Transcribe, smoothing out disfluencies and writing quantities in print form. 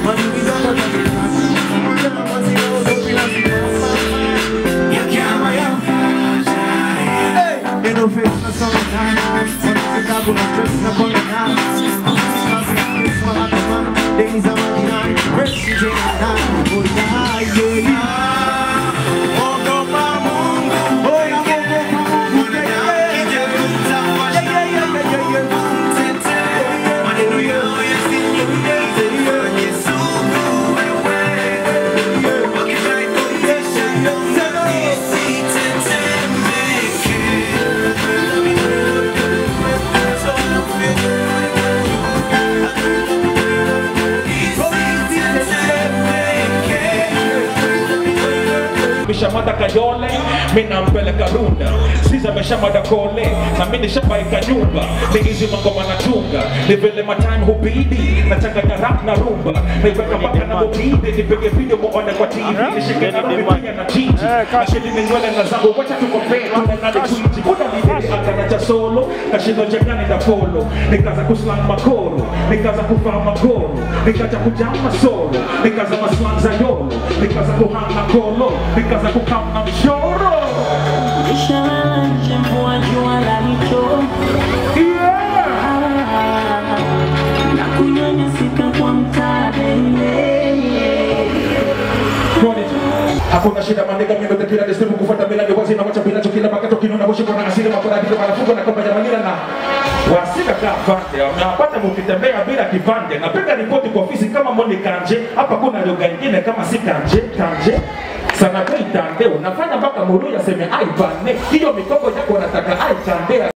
Shamada kayole, mina mpeleka runda. Siza meshamada kole, na mini shabaika nyumba. Ni hizi mangoma na tunga, ni vile matime hubidi. Nachanganya rap na rumba, niweka mpaka na mobide. Nipege video muone kwa TV, nishike na rubia na jiji. Kashidi minywele na zangu, wacha tukompea. Tunangali kuiji, kuna lideri akanacha solo. Kashindo jengani na polo, nikaza kuslang makoro. Nikaza kufaa makoro, nikaza kujama solo. Nikaza maslang za yolo, nikaza kuhanga kolo. Nikaza kukama mshoro. Nishalala nchemvua jua la licho. Na kunyanyasika kwa mtabele. Hakuna shida mandika mimi ndo kila desturi kufuata bila ndozi na wacha bila chokila pakato kinona boshi kwa asili makora kitu manafungo na kompa jamani na wasika kafande amepata mkitembea bila kivande napenda ripoti kwa ofisi kama Moni Kanje hapa kuna lugha nyingine kama si kanje sana kwa itande unafanya mpaka Muru yaseme ai bane hiyo mikopo yako unataka ai tandea